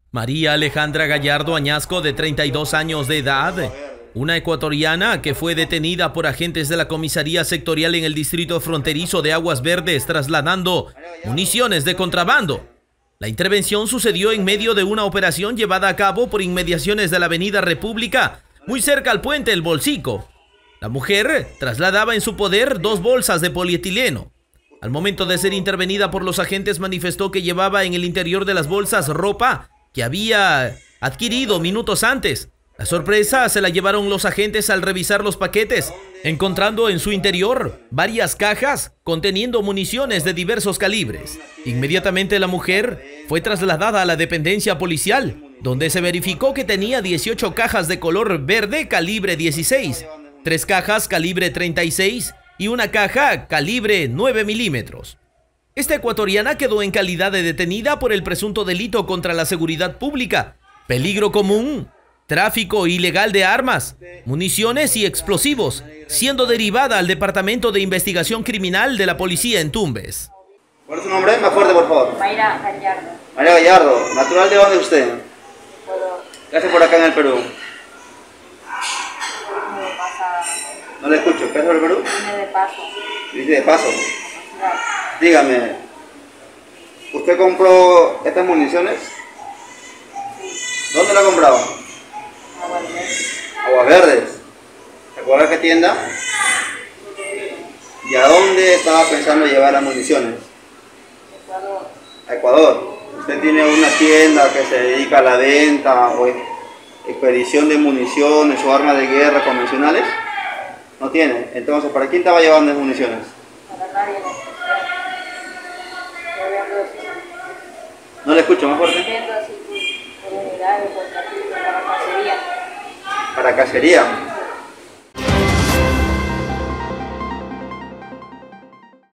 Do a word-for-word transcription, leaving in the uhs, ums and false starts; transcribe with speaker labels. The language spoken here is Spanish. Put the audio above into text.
Speaker 1: María Alejandra Gallardo Añasco, de treinta y dos años de edad, una ecuatoriana que fue detenida por agentes de la comisaría sectorial en el distrito fronterizo de Aguas Verdes trasladando municiones de contrabando. La intervención sucedió en medio de una operación llevada a cabo por inmediaciones de la avenida República, muy cerca al puente El Bolsico. La mujer trasladaba en su poder dos bolsas de polietileno. Al momento de ser intervenida por los agentes, manifestó que llevaba en el interior de las bolsas ropa que había adquirido minutos antes. La sorpresa se la llevaron los agentes al revisar los paquetes, encontrando en su interior varias cajas conteniendo municiones de diversos calibres. Inmediatamente la mujer fue trasladada a la dependencia policial, donde se verificó que tenía dieciocho cajas de color verde calibre dieciséis, tres cajas calibre treinta y seis y una caja calibre nueve milímetros. Esta ecuatoriana quedó en calidad de detenida por el presunto delito contra la seguridad pública, peligro común, tráfico ilegal de armas, municiones y explosivos, siendo derivada al Departamento de Investigación Criminal de la Policía en Tumbes.
Speaker 2: ¿Cuál es su nombre? Más fuerte, por favor.
Speaker 3: Mayra Gallardo.
Speaker 2: Mayra Gallardo. ¿Natural de dónde es usted?
Speaker 3: Ecuador.
Speaker 2: ¿Qué hace por acá en el Perú?
Speaker 3: Vine de pasada.
Speaker 2: No le escucho. ¿Qué hace por el Perú?
Speaker 3: Vine de paso.
Speaker 2: Dice de paso.
Speaker 3: Claro.
Speaker 2: Dígame, ¿usted compró estas municiones? ¿Dónde la compraba?
Speaker 3: Agua de leche.
Speaker 2: Aguas Verdes. ¿Se acuerda qué tienda? ¿Y a dónde estaba pensando llevar las municiones?
Speaker 3: Ecuador.
Speaker 2: A Ecuador. ¿Usted tiene una tienda que se dedica a la venta o expedición de municiones o armas de guerra convencionales? No tiene. Entonces, ¿para quién estaba llevando las municiones?
Speaker 3: Para nadie en especial. Yo vendo así.
Speaker 2: No le escucho, más fuerte.
Speaker 3: Vendo así por unidades, por capítulos, para cacería.
Speaker 2: Para cacería.